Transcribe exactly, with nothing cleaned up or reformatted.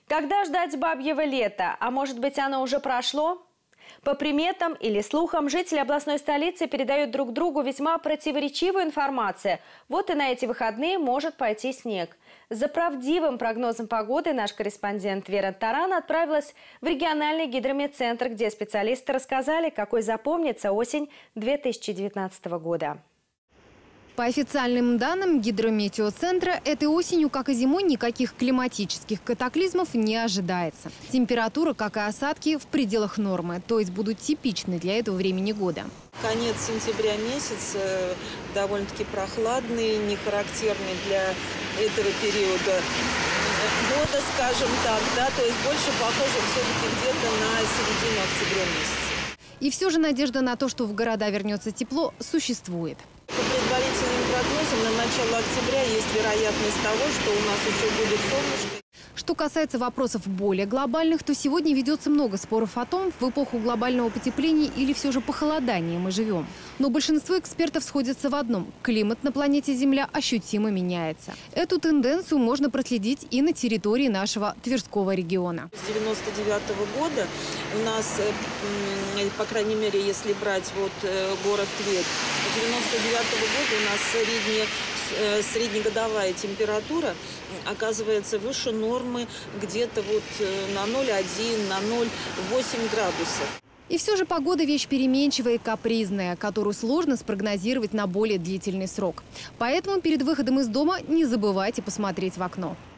Когда ждать бабьего лета? А может быть, оно уже прошло? По приметам или слухам, жители областной столицы передают друг другу весьма противоречивую информацию. Вот и на эти выходные может пойти снег. За правдивым прогнозом погоды наш корреспондент Вера Таран отправилась в региональный гидрометцентр, где специалисты рассказали, какой запомнится осень две тысячи девятнадцатого года. По официальным данным гидрометеоцентра, этой осенью, как и зимой, никаких климатических катаклизмов не ожидается. Температура, как и осадки, в пределах нормы, то есть будут типичны для этого времени года. Конец сентября месяц довольно-таки прохладный, не характерный для этого периода года, скажем так, да, то есть больше похоже все-таки где-то на середину октября месяца. И все же надежда на то, что в города вернется тепло, существует. По предварительным прогнозам на начало октября есть вероятность того, что у нас еще будет солнышко. Что касается вопросов более глобальных, то сегодня ведется много споров о том, в эпоху глобального потепления или все же похолодания мы живем. Но большинство экспертов сходятся в одном – климат на планете Земля ощутимо меняется. Эту тенденцию можно проследить и на территории нашего Тверского региона. С девяносто девятого года у нас, по крайней мере, если брать вот город Тверь, с девяносто девятого года у нас средняя среднегодовая температура оказывается выше нормы где-то вот на ноль целых одна десятая, на ноль целых восемь десятых градусов. И все же погода – вещь переменчивая и капризная, которую сложно спрогнозировать на более длительный срок. Поэтому перед выходом из дома не забывайте посмотреть в окно.